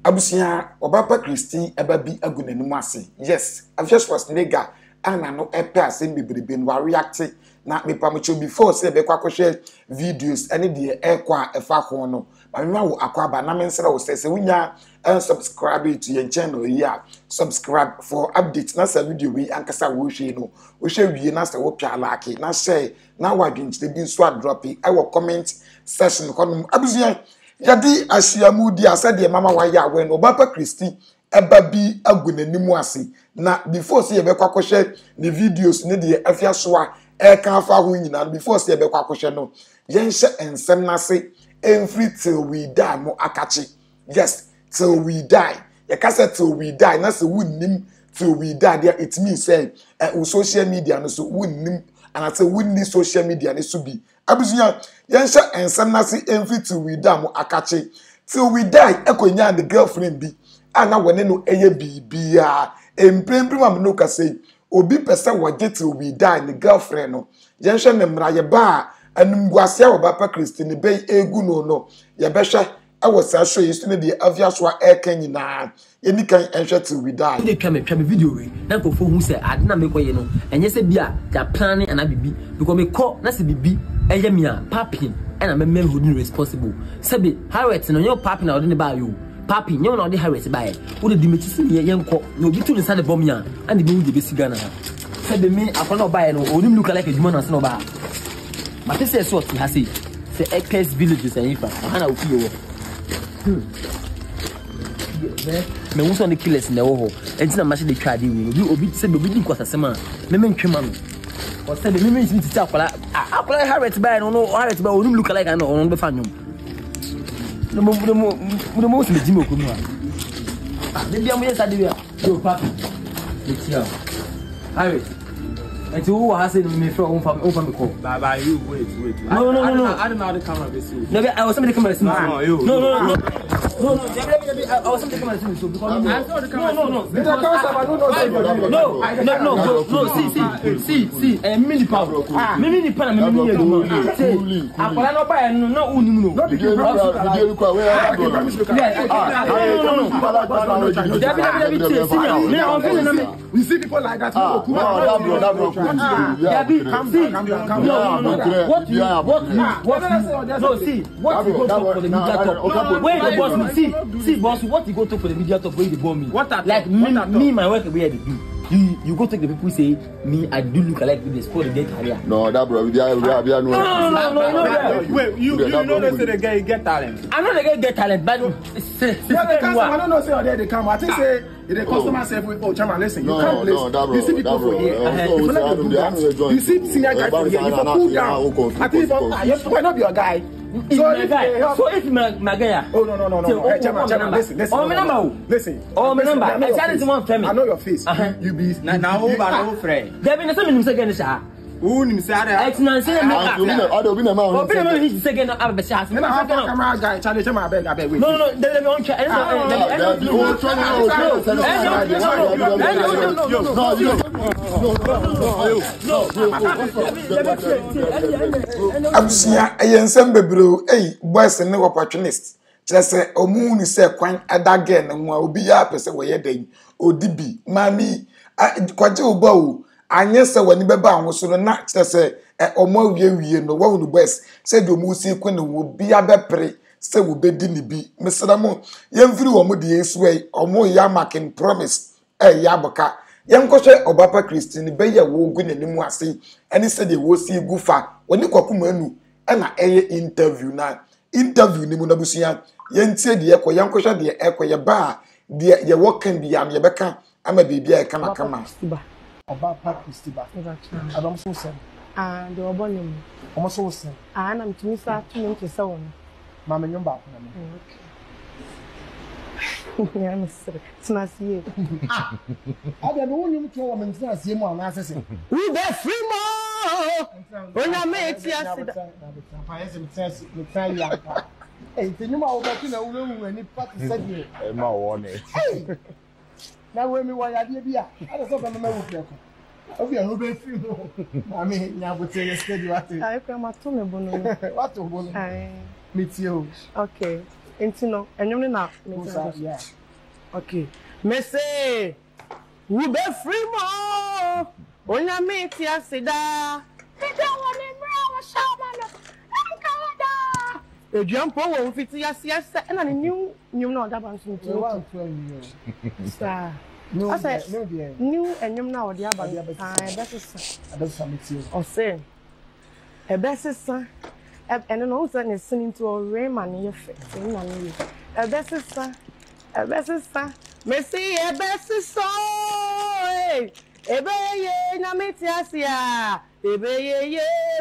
Abusia Obaapa Christy ebabi agunanimu ase. Yes, I've just was nigga and I know epe asem bebrebe no react na me pamocho before say be kwa share videos any de ekwa efa ho no. Ma me wo akwaba na me nsere wo say wunya subscribe to your channel here. Subscribe for updates na sa video we ankasa wo hwe no. Wo hwe wie na sa wo pia like na share na wadwinche bi nso drop e wo comment section kono abusia Yadi ashiamu di asade mama wa ya we no Obaapa Christy ebabi agunanimu ase na before say be kwa share the videos ne de afia so a e kan fa ho nyina before say be kwa share no yenhye ensem na se every till we die mo akachi. Yes, till we die. You can say till we die na se wunnim till we die there it means say social media no so wunnim and I say wunni social media ne so bi abusunya yensha ensem na se every till we die mo akachi till we die ekonya the girlfriend bi ana wone no eye bibia empremprim am no ka say obi pese woje till we die the girlfriend no yensha ne mra ye ba anumguase Obaapa Christy ne be egu no ye behwe ewo sa show yi ne de avia so a nyina eni kan enhwe till we die dey twa me video we na ko fo hu say ade na me koye no enye se bia ja plan ana bibi because me call na se bibi eye me a papi and me holding responsible sabi Harriet no your papi na ode ne ba yo papi nyo na ode Harriet ba e wo de dimeti si ye yenko na obi tu ne sa de bom ya and be wo de besi Ghana sabi me akona ba e no onim look like adwuma na se no ba ma te say so ti ha say Sh0cks villages and ifa ana ofi yo me won so ne killers na wo ho enti na ma se de twa de wi obi se obi di kwasasema me ntwema no o se de me nti ti akola Harriet ba no Harriet ba onum look like na ono be fa nyom no mo se me jime okunu a de bia mo yesa de bia yo papi de tia Harriet enti wo ha se me fro on fa me call bye you wait no I don't know the camera be see no I was somebody camera see no I was something coming to me so because no see mini power mini pan me no say akola no buy no unim no no we see people like that what you go for the media talk where the boss see boss what you go talk for the media talk where they bomb me what like me my work where they do you go take the people say me I do look like this for the get career no that bro we are no wait you know they say they get talent I know they get talent but I don't know say they come I think say the customer say oh chairman listen you can't place you see people for here you see senior guy for here you for cool down I think you might not be your guy so if my guy oh no hey chairman listen oh my number listen oh my number I tell you one family I know your face you be now over no friend there be no say me say again sha who nim say ada it's not say me obi na ma obi na me say again am be sha na ha camera guy challenge him abeg wait no there be on try Abusia eyensem bebreo boys ne opportunist say omu ni say kwan adage ne ho obi ya pese wo ye dan odibi mami kwaje oba o anye se wani beba ho so na say omo wie no wo no boys say do mu si kwan no obi ya bepre say wo bedi ni bi mesra mo yemfiri wo mo de yesu ai omo ya making promise ya boka Yankoche Obaapa Christy ni be ya wo gu nanimu ase eni se de wo si gufa oni kwakuma anu na eye interview ni mu na busia yentie de ekọ yankoche de ekọ ye ba de ye wokan bi am ye beka ama bibia e kama Obaapa Christy ba adam so sem de obonim omo so sem na mtumi sa tu me nkese won ma me nyom ba ko na me yeah, Mr. Snasiye. I don't know you to woman Snasiye mo na asese. We be free mo. Onya me ti asida. Me try ya. Eh, tinyu ma oba na wu ani party sadi. E ma wo ne. Na we mi wa ya de bia. I don't so be ma wu fiako. Obi a no be free mo. Ma me nya bote ye steady what. Ai kwa ma to me bono. What to bono? Ai. Meet you. Okay. Intino, and you know, yeah. Okay. Messy, we be free more. When I meet you, sit down. You don't want to bring a shaman. The jump over 50 years, and I knew not that one. Sir, no, I said, new and you know the other. I better something or say a best son. And an old son is singing to a Raymond in your face. A best son, a best son. Messi, a best son. Ebe na metiasia. Ebe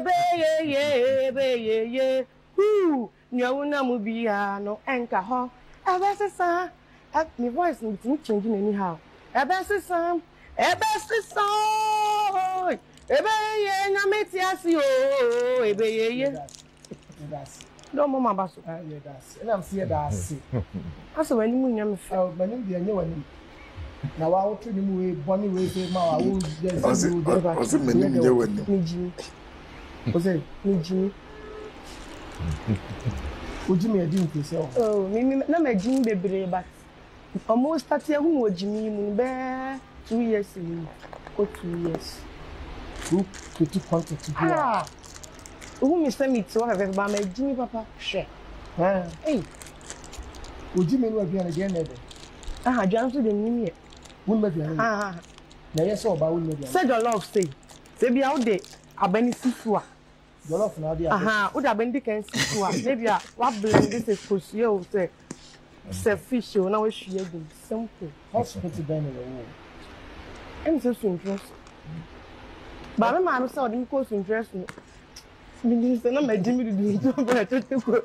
ye. Who? Nyawuna mubia no enka ho. A best son. My voice isn't changing anyhow. A best son. A best son. Ebe ye na metiasio. Ebe ye. No mama baso. Yeah, that's. And I'm seeing that. That's when you mean felt my name be a new one. Now I will tell you Bonnie way say ma I will just do that. Was it many new one? Was it Gyeme? Would you me a Gyeme say? Oh, me na me Gyeme bebre but almost start here who Gyeme be 2 years ago. Or 2 years. Who to contact to do. Who Mr. Meet so have everybody made Gyeme Papa share. Hey, would you mean we're going again? Just to the new year. Wouldn't be now, yes, all about women. Said your love, say be out there. A beneficial. Your love now, dear. Would have been the can see maybe what blend this is because you say fish, you know, she is simple. Hospital been in the wall. And just interest. But my man saw them close interest. Minister, no, my Gyeme to do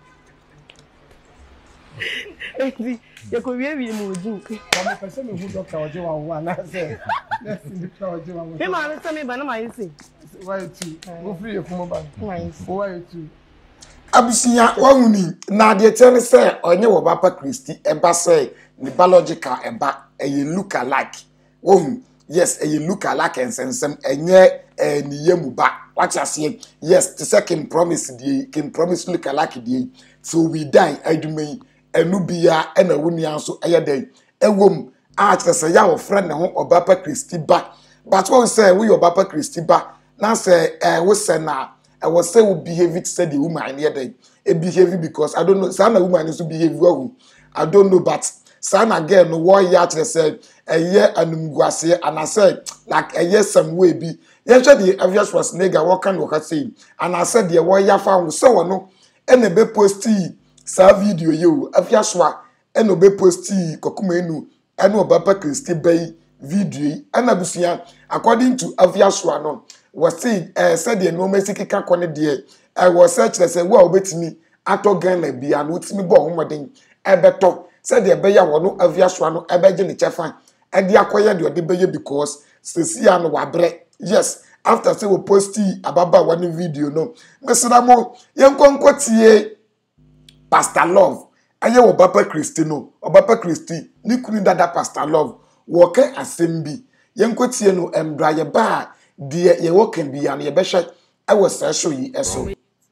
it. You could be moving. I'm a person who doctor or Joe one. I say, let's see the crowd. Hey, man, tell me, but I say, why to go free of mobile? Why to Abusia wahuni na de tell say onye Obaapa Christy eba say the biological eba e look alike. Wohu yes e look alike ensensem enye ni yemu ba. What you say? Yes, the second promise the can promise look alike the so we die adumei enu bia ena woni anso eyeden ewom a tell say ya wo friend ne ho Obaapa Christy ba. But what we say we Obaapa Christy ba na say we say na I was say we behave it said the woman here then a behave because I don't know sana woman is to behave well. I don't know but sana again no war yet said a year and guase and I said like a year some way be yesterday the obvious was nigga what can you say and I said the war ya found so no and a be posty sa video you obvious wa and be posty kokumenu and Obaapa Christy bay video and abusia according to obvious one no was said the no Mexican kwane de was search say we obetimi ato Ghana bia no timi bo homoden ebeto said the beya wono aviaswa no ebeje ne chefan e de akoye de ode beye because sesia no wabre yes after say we posti ababa one video no mesra mo yenkonkotie Pastor Love aye Obaapa Christy no Obaapa Christy ni kunu dada Pastor Love wo ke assembi yenkotie no embra ye ba de ye woken bia no ye behwe I was show yi eso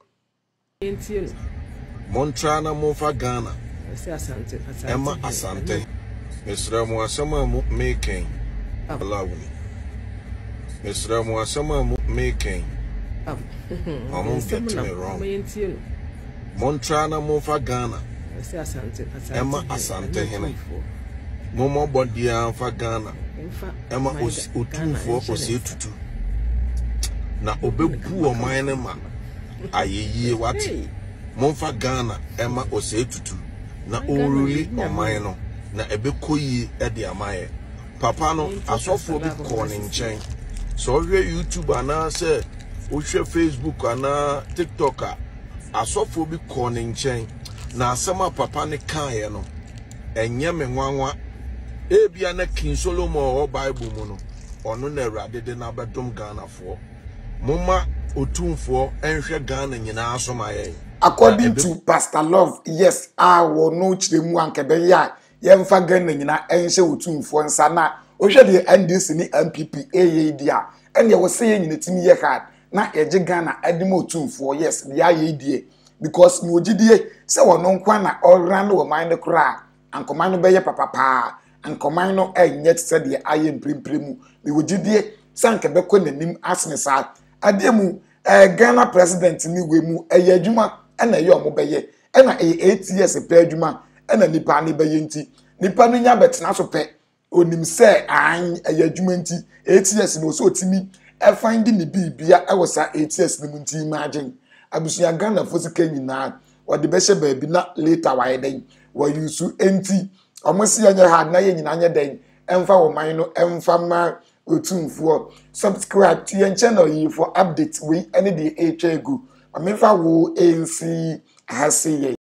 Montrana Mofa Ghana. Emma Asante. Mr. Mwasama making. Allow me. Mr. Mwasama making. I won't get me wrong. Montrana Mofa Ghana. Emma Asante Hene. Momo Bodia for Ghana. Emma was utu for Osetutu. Na obebu o mine ma. Aye what? Monfa Ghana Emma Osetutu na oruli oman no na ebekoyi e de amaye papa no asofo bi calling nchen so hwe YouTube ana se o hwe Facebook ana TikTok asofo bi calling nchen na asema papa ne kan no enye me nwanwa ebia na King Solomon o Bible mu no ono na Awurade de na bedom Ghana fo mumma otumfo enhwe Ghana nyina asomaye. According to Pastor Love, yes, I will know chiremu ankebe ya yemfa Ghana nyina enhye otumfo nsa na ohwe de NDC ni MPP dia ene wo say nyina timi ye hard na eje Ghana adem otumfo yes ya ye die because ni ogidie se wono nkwa na ɔran wo man no kra ankoman no bɛyɛ papa ankoman no ɛnyɛ se de aye mprimpremu me wogidie sanke bɛkɔ nanim asne sa ade mu Ghana president ni we mu ɛyɛ adwuma ɛna ɛyɛ ɔmo bɛyɛ ɛna 8 years pɛ adwuma ɛna nipa ne bɛyɛ nti nipa no nya betena so pɛ onim sɛ an ɛyɛ adwuma nti 8 years no so otimi find ni bibia ɛwɔ sa 8 years no nti imagine abusia Ghana fo sika nyina wɔde bɛhyɛ baabi na later wae den wɔ yusu enti ɔmo si anya ha na yɛ nyina anya den ɛmfa wɔ man no ɛmfa ma otumfuo subscribe to your channel yi for updates we any the HA go. Amefa wo ANC hase